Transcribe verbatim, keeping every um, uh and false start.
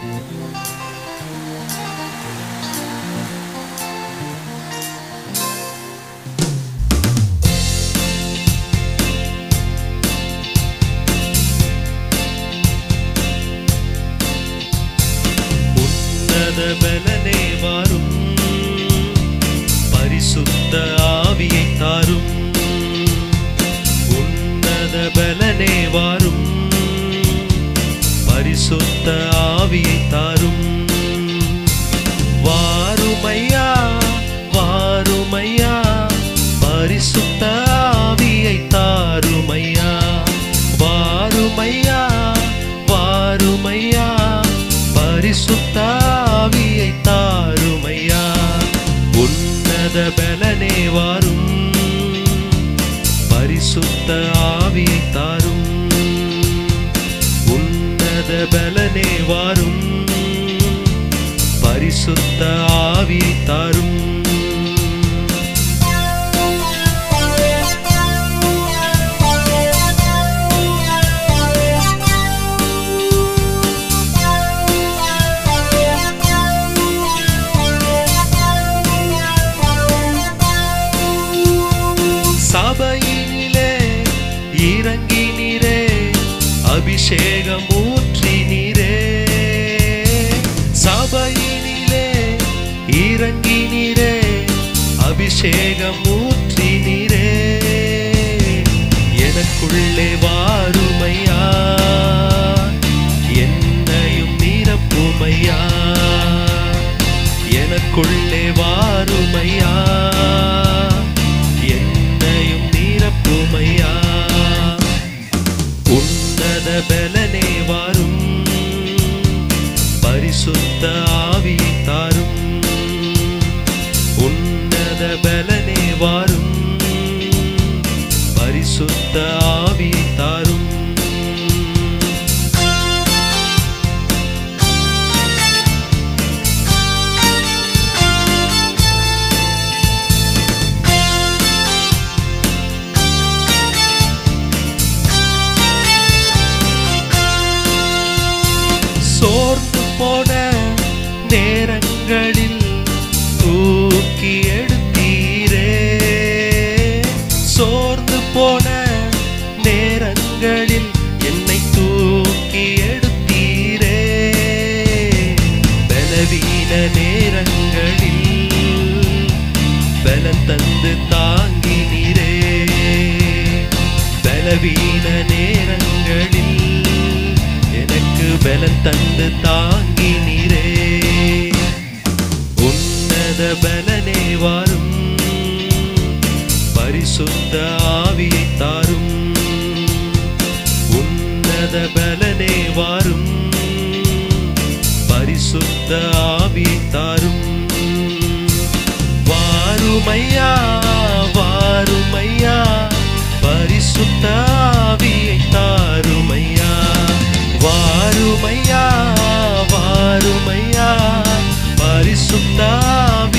பலனே வாரும், பரிசுத்த ஆவியை தாரும். உன்னத பலனே வாரும், பரிசுத்த ஆவியை தாரும். வாருமையா வாருமையா, பரிசுத்த ஆவியை தாருமையா. வாருமையா வாருமையா, பரிசுத்த ஆவியை தாருமையா. உன்னத பலனே வாரும், பரிசுத்த ஆவியை தாரும். உன்னத பலனே வாரும், பரிசுத்த ஆவியை தாரும். சபையினிலே இறங்கினீரே, அபிஷேகம் ஊற்றினீரே. சபையினிலே இறங்கினீரே, அபிஷேகம் ஊற்றினீரே. எனக்குள்ளே வாருமையா, என்னையும் நிரப்புமையா. எனக்குள்ளே வாருமையா, நிரப்புமையா. உன்னத பலனே வாரும், பரிசுத்த ஆவியை தாரும். உன்னத பலனே வாரும், பரிசுத்த ஆவியை தாரும். சோர்ந்து போன நேரங்களில் தூக்கி எடுத்தீரே. சோர்ந்து போன நேரங்களில் என்னை தூக்கி எடுத்தீரே. பலவீன நேரங்களில் பலன் தந்து தாங்கினீரே. பலவீன நேரங்களில் எனக்கு பலன் தந்து தாங்கினீரே. உன்னத பலனே வாரும், பரிசுத்த ஆவியை தாரும். உன்னத பலனே வாரும், பரிசுத்த ஆவியை தாரும். வாருமையா வாருமையா, பரிசுத்த ஆவியை தாருமையா. வாருமையா வாருமையா, பரிசுத்த ஆவியை